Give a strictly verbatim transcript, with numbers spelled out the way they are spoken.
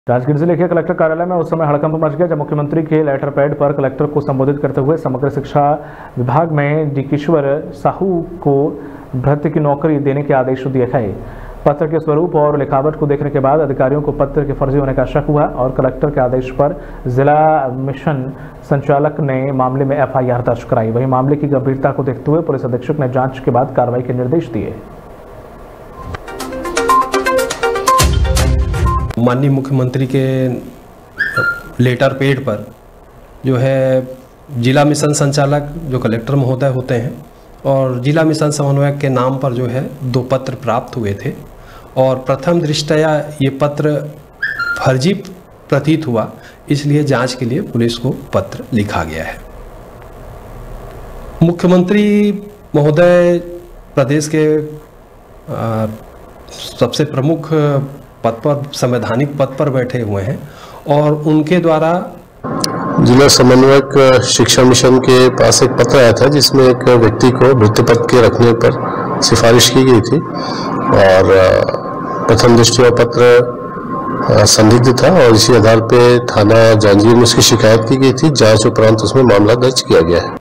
राजगीर जिले के कलेक्टर कार्यालय में उस समय हड़कंप मच गया जब मुख्यमंत्री के लेटर पैड पर कलेक्टर को संबोधित करते हुए समग्र शिक्षा विभाग में डीकेश्वर साहू को भृत्य की नौकरी देने के आदेश दिए गए। पत्र के स्वरूप और लिखावट को देखने के बाद अधिकारियों को पत्र के फर्जी होने का शक हुआ और कलेक्टर के आदेश पर जिला मिशन संचालक ने मामले में एफ आई आर दर्ज कराई। वहीं मामले की गंभीरता को देखते हुए पुलिस अधीक्षक ने जांच के बाद कार्रवाई के निर्देश दिए। माननीय मुख्यमंत्री के लेटर पैड पर जो है जिला मिशन संचालक जो कलेक्टर महोदय होते हैं और जिला मिशन समन्वयक के नाम पर जो है दो पत्र प्राप्त हुए थे और प्रथम दृष्टया ये पत्र फर्जी प्रतीत हुआ, इसलिए जांच के लिए पुलिस को पत्र लिखा गया है। मुख्यमंत्री महोदय प्रदेश के आ, सबसे प्रमुख पद पर, संवैधानिक पद पर बैठे हुए हैं और उनके द्वारा जिला समन्वयक शिक्षा मिशन के पास एक पत्र आया था जिसमें एक व्यक्ति को भृत्य पद के रखने पर सिफारिश की गई थी और प्रथम दृष्टया पत्र संदिग्ध था और इसी आधार पे थाना जांजगीर में उसकी शिकायत की गई थी। जांच उपरांत उसमें मामला दर्ज किया गया है।